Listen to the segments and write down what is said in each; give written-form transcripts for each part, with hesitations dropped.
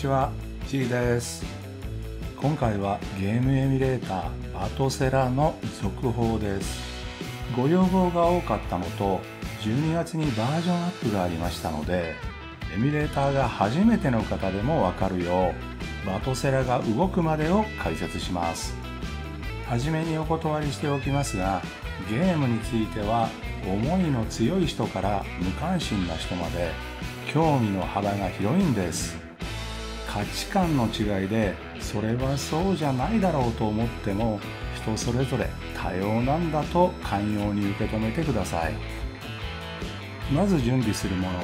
は、G です。今回はゲームエミュレーターバトセラの続報です。ご要望が多かったのと、12月にバージョンアップがありましたので、エミュレーターが初めての方でもわかるよう、バトセラが動くまでを解説します。はじめにお断りしておきますが、ゲームについては思いの強い人から無関心な人まで興味の幅が広いんです。価値観の違いでそれはそうじゃないだろうと思っても人それぞれ多様なんだと寛容に受け止めてください。まず準備するもの、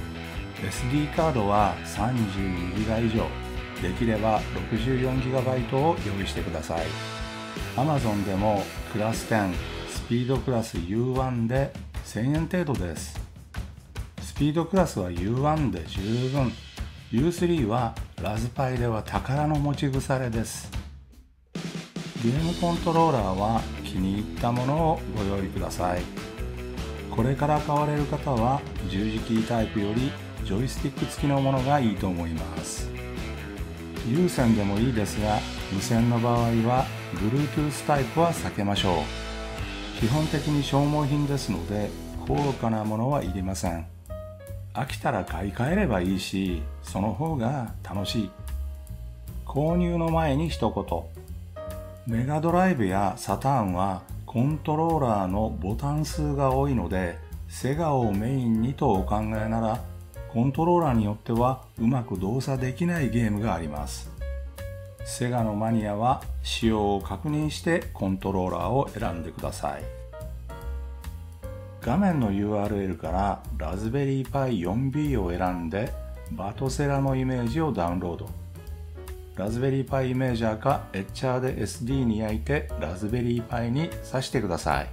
SD カードは 32GB 以上、できれば 64GB を用意してください。 Amazon でもクラス10スピードクラス U1 で1000円程度です。スピードクラスは U1 で十分。 U3 はラズパイでは宝の持ち腐れです。ゲームコントローラーは気に入ったものをご用意ください。これから買われる方は十字キータイプよりジョイスティック付きのものがいいと思います。有線でもいいですが、無線の場合は Bluetooth タイプは避けましょう。基本的に消耗品ですので高価なものはいりません。飽きたら買い替えればいいし、その方が楽しい。購入の前に一言。メガドライブやサターンはコントローラーのボタン数が多いので、セガをメインにとお考えなら、コントローラーによってはうまく動作できないゲームがあります。セガのマニアは仕様を確認してコントローラーを選んでください。画面の URL からラズベリーパイ 4B を選んでバトセラのイメージをダウンロード。ラズベリーパイイメージャーかエッチャーで SD に焼いてラズベリーパイに挿してください。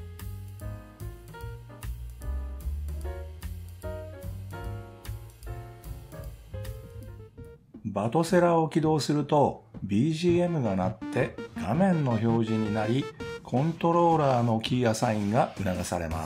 バトセラを起動すると BGM が鳴って画面の表示になり、コントローラーのキーアサインが促されます。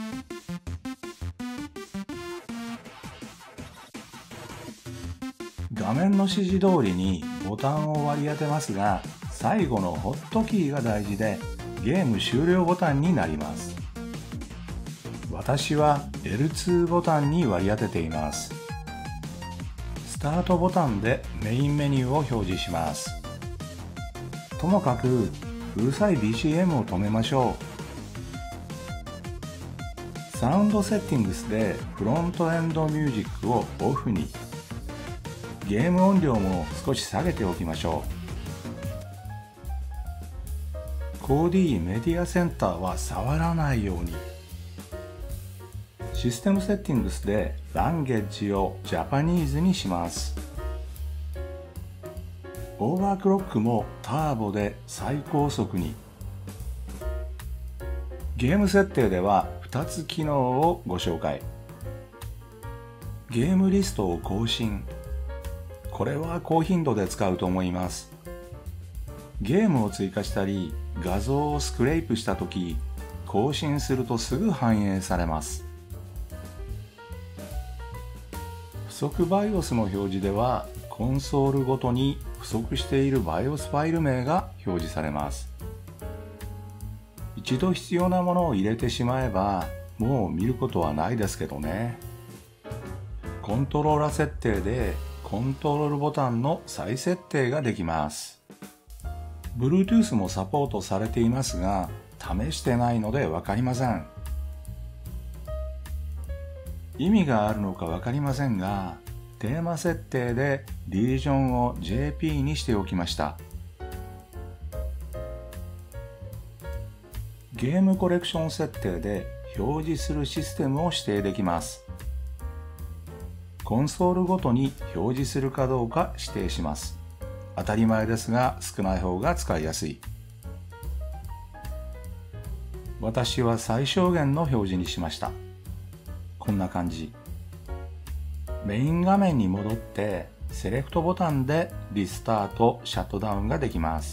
画面の指示通りにボタンを割り当てますが、最後のホットキーが大事でゲーム終了ボタンになります。私は L2 ボタンに割り当てています。スタートボタンでメインメニューを表示します。ともかくうるさい BGM を止めましょう。サウンドセッティングスでフロントエンドミュージックをオフに。ゲーム音量も少し下げておきましょう。コーディメディアセンターは触らないように。システムセッティングスでランゲージをジャパニーズにします。オーバークロックもターボで最高速に。ゲーム設定では2つ機能をご紹介。ゲームリストを更新。これは高頻度で使うと思います。ゲームを追加したり、画像をスクレープしたとき、更新するとすぐ反映されます。不足 BIOS の表示では、コンソールごとに不足している BIOS ファイル名が表示されます。一度必要なものを入れてしまえば、もう見ることはないですけどね。コントローラ設定で、コントロールボタンの再設定ができます。Bluetooth もサポートされていますが、試してないのでわかりません。意味があるのかわかりませんが、テーマ設定でリージョンを JP にしておきました。ゲームコレクション設定で表示するシステムを指定できます。コンソールごとに表示するかどうか指定します。当たり前ですが少ない方が使いやすい。私は最小限の表示にしました。こんな感じ。メイン画面に戻ってセレクトボタンでリスタート、シャットダウンができます。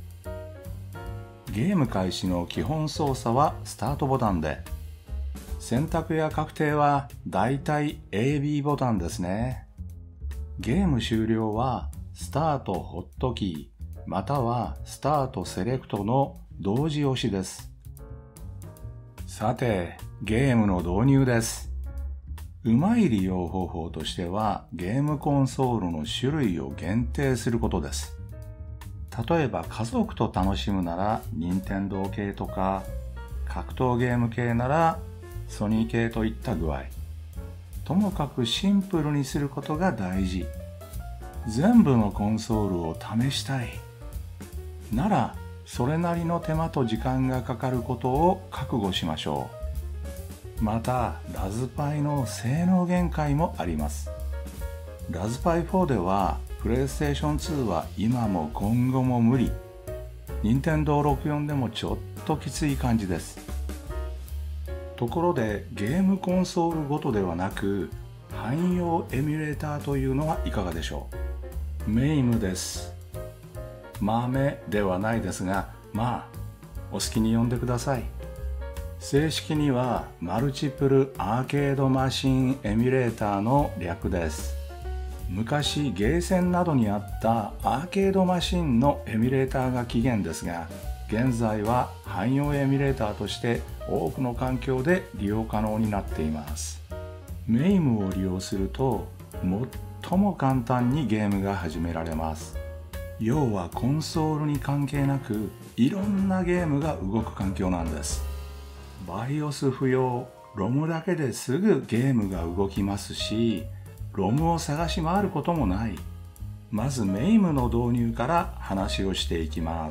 ゲーム開始の基本操作はスタートボタンで、選択や確定はだいたい AB ボタンですね。 ゲーム終了はスタートホットキーまたはスタートセレクトの同時押しです。さて、ゲームの導入です。うまい利用方法としては、ゲームコンソールの種類を限定することです。例えば家族と楽しむなら任天堂系とか、格闘ゲーム系ならソニー系といった具合。ともかくシンプルにすることが大事。全部のコンソールを試したい。なら、それなりの手間と時間がかかることを覚悟しましょう。また、ラズパイの性能限界もあります。ラズパイ4では、PlayStation 2は今も今後も無理。任天堂64でもちょっときつい感じです。ところで、ゲームコンソールごとではなく、汎用エミュレーターというのはいかがでしょう。MAMEです。豆ではないですが、まあ、お好きに呼んでください。正式にはマルチプルアーケードマシンエミュレーターの略です。昔ゲーセンなどにあったアーケードマシンのエミュレーターが起源ですが、現在は汎用エミュレーターとして多くの環境で利用可能になっています。MAME を利用すると最も簡単にゲームが始められます。要はコンソールに関係なくいろんなゲームが動く環境なんです。BIOS 不要、ROM だけですぐゲームが動きますし、ROM を探し回ることもない。まず MAME の導入から話をしていきます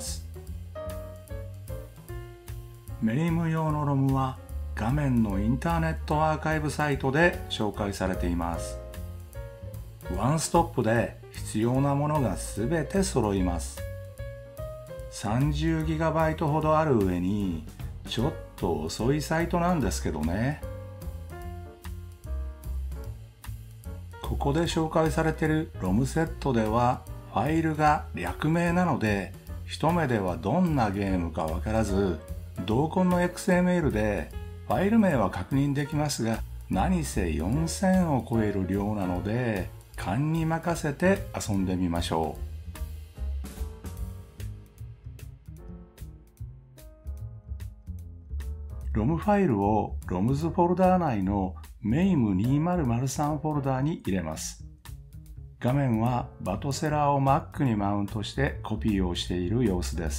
。MAME 用の ROM は画面のインターネットアーカイブサイトで紹介されています。ワンストップで必要なものがすべて揃います。30GB ほどある上にちょっと遅いサイトなんですけどね。ここで紹介されている ROM セットではファイルが略名なので一目ではどんなゲームかわからず、同梱の XML でファイル名は確認できますが、何せ4000を超える量なので勘に任せて遊んでみましょう。ROM ファイルを ROMs フォルダー内の MAME2003 フォルダーに入れます。画面はバトセラを Mac にマウントしてコピーをしている様子です。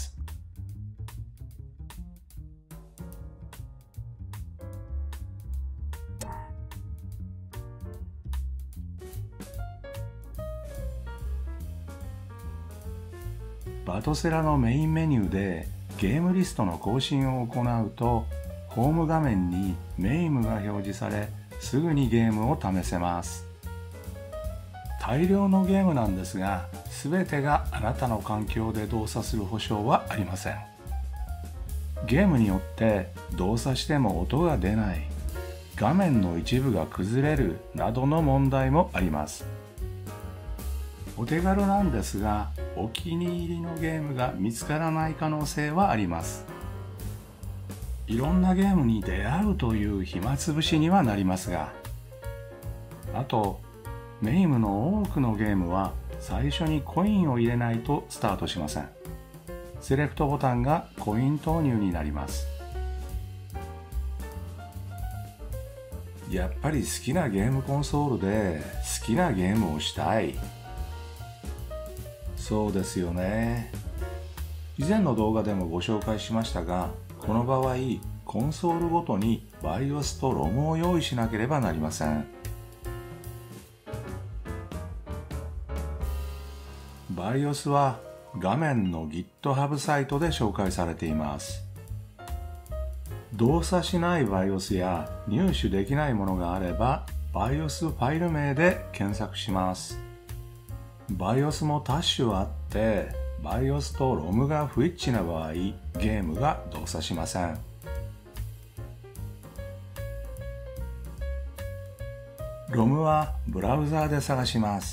バトセラのメインメニューでゲームリストの更新を行うと、ホーム画面にMAMEが表示され、すぐにゲームを試せます。大量のゲームなんですが、すべてがあなたの環境で動作する保証はありません。ゲームによって動作しても音が出ない、画面の一部が崩れるなどの問題もあります。お手軽なんですが、お気に入りのゲームが見つからない可能性はあります。いろんなゲームに出会うという暇つぶしにはなりますが、あと、MAMEの多くのゲームは最初にコインを入れないとスタートしません。セレクトボタンがコイン投入になります。やっぱり好きなゲームコンソールで好きなゲームをしたい。そうですよね。以前の動画でもご紹介しましたが、この場合、コンソールごとに BIOS と ROM を用意しなければなりません。BIOS は画面の GitHub サイトで紹介されています。動作しない BIOS や入手できないものがあれば、BIOS ファイル名で検索します。BIOS も多種あって、BIOS と ROM が不一致な場合、ゲームが動作しません。ROM はブラウザーで探します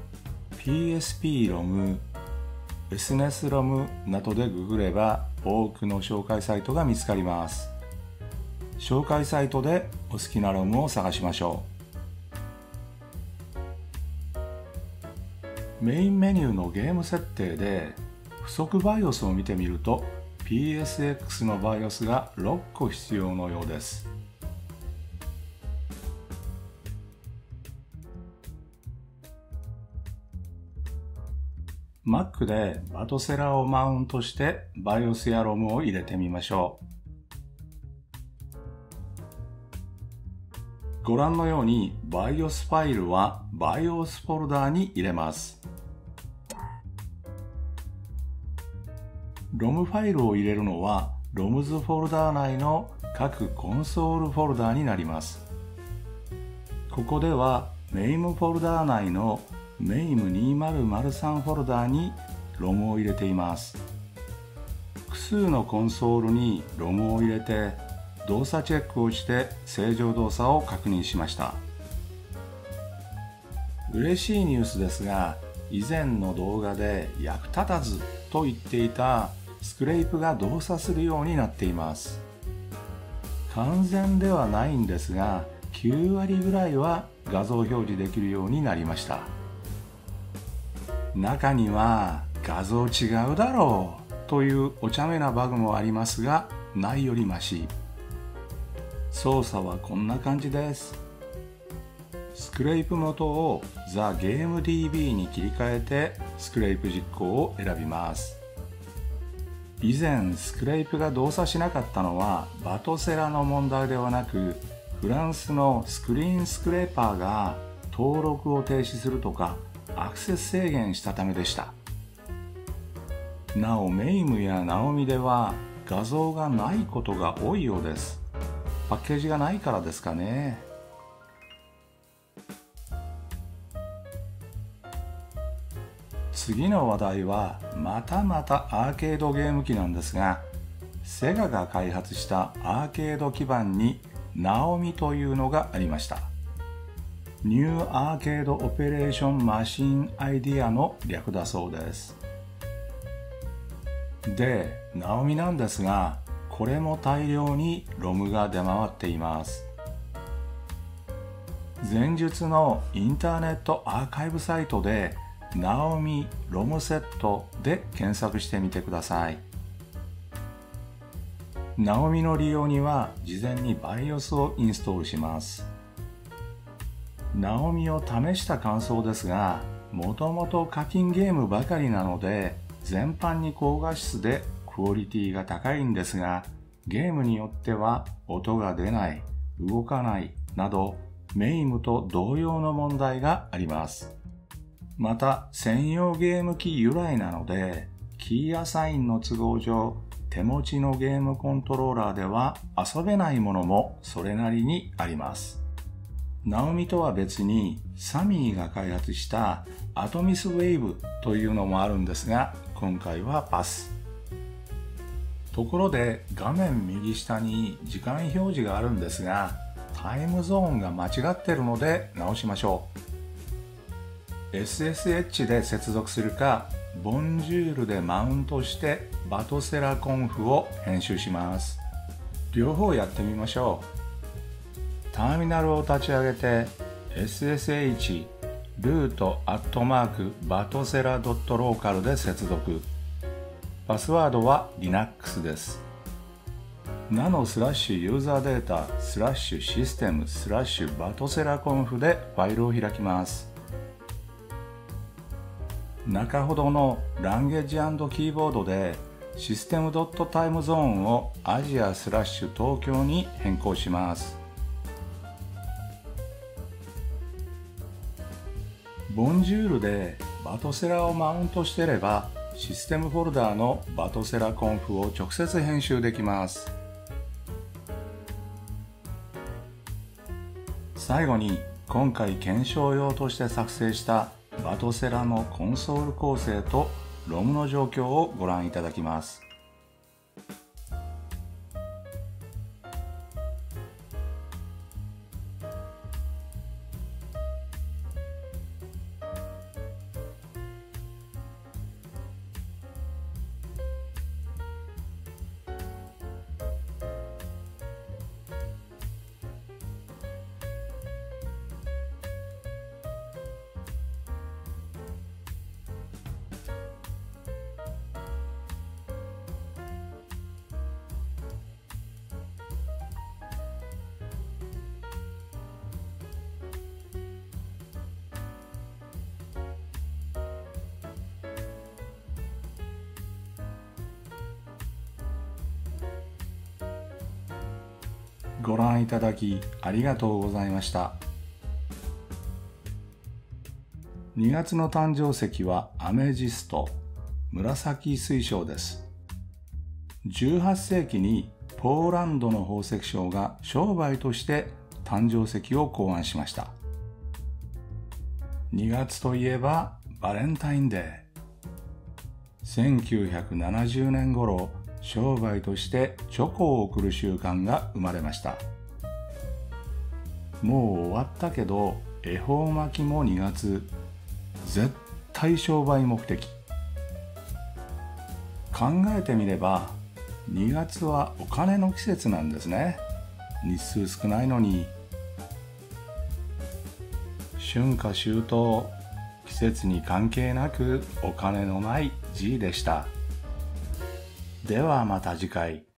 。PSP-ROM、SNES-ROM などでググれば多くの紹介サイトが見つかります。紹介サイトでお好きな ROM を探しましょう。 メインメニューのゲーム設定で不足 BIOS を見てみると PSX の BIOS が6個必要のようです。Mac でバトセラをマウントして BIOS や ROM を入れてみましょう。ご覧のように BIOS ファイルは BIOS フォルダーに入れます。ROM ファイルを入れるのは ROMs フォルダー内の各コンソールフォルダーになります。ここでは MAME フォルダー内の MAME2003 フォルダーに ROM を入れています。複数のコンソールに ROM を入れて動作チェックをして正常動作を確認しました。嬉しいニュースですが、以前の動画で役立たずと言っていたスクレープが動作するようになっています。完全ではないんですが、9割ぐらいは画像表示できるようになりました。中には画像違うだろうというお茶目なバグもありますが、ないよりマシ。操作はこんな感じです。スクレープ元を TheGameDB に切り替えてスクレープ実行を選びます。以前スクレープが動作しなかったのはバトセラの問題ではなく、フランスのスクリーンスクレーパーが登録を停止するとかアクセス制限したためでした。なおMAMEやNaomiでは画像がないことが多いようです。パッケージがないからですかね。次の話題はまたまたアーケードゲーム機なんですが、セガが開発したアーケード基盤にNaomiというのがありました。ニューアーケードオペレーションマシンアイディアの略だそうです。で、Naomiなんですが、これも大量に ROM が出回っています。前述のインターネットアーカイブサイトでNaomi ROM セットで検索してみてください。Naomiの利用には事前に BIOS をインストールします。Naomiを試した感想ですが、もともと課金ゲームばかりなので全般に高画質でクオリティが高いんですが、ゲームによっては音が出ない、動かないなどMAMEと同様の問題があります。また専用ゲーム機由来なので、キーアサインの都合上、手持ちのゲームコントローラーでは遊べないものもそれなりにあります。Naomiとは別にサミーが開発したアトミスウェーブというのもあるんですが、今回はパス。ところで画面右下に時間表示があるんですが、タイムゾーンが間違ってるので直しましょう。SSH で接続するか、ボンジュールでマウントしてバトセラコンフを編集します。両方やってみましょう。ターミナルを立ち上げて SSH ルートアットマークバトセラ .local で接続。パスワードは Linux です。ナノスラッシュユーザーデータスラッシュシステムスラッシュバトセラコンフでファイルを開きます。中ほどのランゲージ&キーボードでシステムドットタイムゾーンをアジアスラッシュ東京に変更します。ボンジュールでバトセラをマウントしていれば、システムフォルダーのバトセラコンフを直接編集できます。最後に今回検証用として作成したバトセラのコンソール構成と ROM の状況をご覧いただきます。 ご覧いただきありがとうございました。2月の誕生石はアメジスト、紫水晶です。18世紀にポーランドの宝石商が商売として誕生石を考案しました。2月といえばバレンタインデー。1970年頃、商売としてチョコを贈る習慣が生まれました。もう終わったけど、恵方巻きも2月。絶対商売目的。考えてみれば、2月はお金の季節なんですね。日数少ないのに。春夏秋冬、季節に関係なくお金のない G でした。ではまた次回。